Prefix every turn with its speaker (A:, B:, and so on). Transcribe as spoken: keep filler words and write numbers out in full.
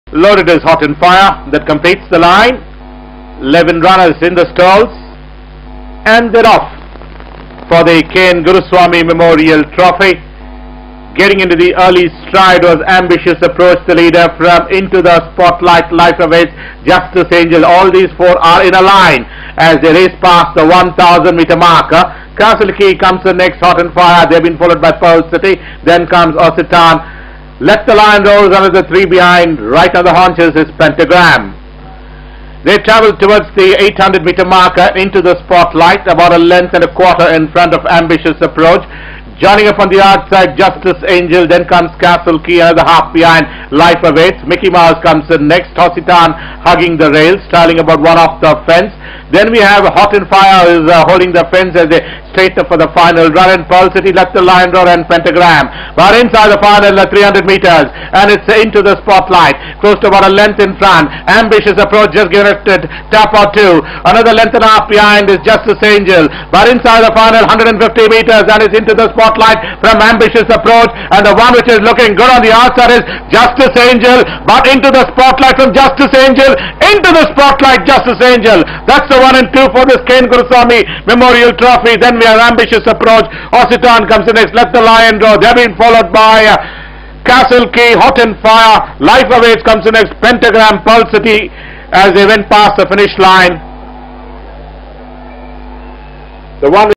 A: Loaded is Hot and Fire that completes the line. eleven runners in the stalls, and they're off for the K N Guruswamy Memorial Trophy. Getting into the early stride was Ambitious Approach, the leader. From Into the Spotlight, Life Awaits, Justice Angel. All these four are in a line as they race past the one thousand meter marker. Castle Key comes the next, Hot and Fire. They've been followed by Pearl City. Then comes Occitan. Let the Lion rolls under the three behind. Right on the haunches is Pentagram. They travel towards the eight hundred meter marker, Into the Spotlight, about a length and a quarter in front of Ambitious Approach. Joining up on the outside, Justice Angel. Then comes Castle Key, another half behind, Life Awaits. Mickey Mouse comes in next. Occitan hugging the rails, styling about one off the fence. Then we have Hot and Fire is uh, holding the fence as they straighten up for the final run. And Pearl City, Let the Lion Roar, and Pentagram. But inside the final, uh, three hundred meters, and it's Into the Spotlight, close to about a length in front. Ambitious Approach just given it a tap or two. Another length and a half behind is Justice Angel. But inside the final, one hundred fifty meters, and it's Into the Spotlight from Ambitious Approach. And the one which is looking good on the outside is Justice Angel. But Into the Spotlight from Justice Angel. Into the Spotlight, Justice Angel. That's the one and two for this K N Guruswamy Memorial Trophy. Then we have Ambitious Approach. Occitan comes in next. Let the Lion Roar. They've been followed by uh, Castle Key, Hot and Fire. Life Awaits comes in next. Pentagram, Pearl City as they went past the finish line. The one